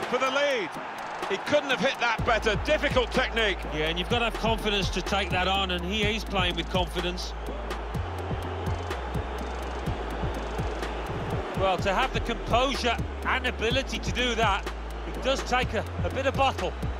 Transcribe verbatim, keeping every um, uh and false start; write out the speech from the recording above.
for the lead. He couldn't have hit that better. Difficult technique. Yeah, and you've got to have confidence to take that on, and he is playing with confidence. Well, to have the composure and ability to do that, it does take a, a bit of bottle.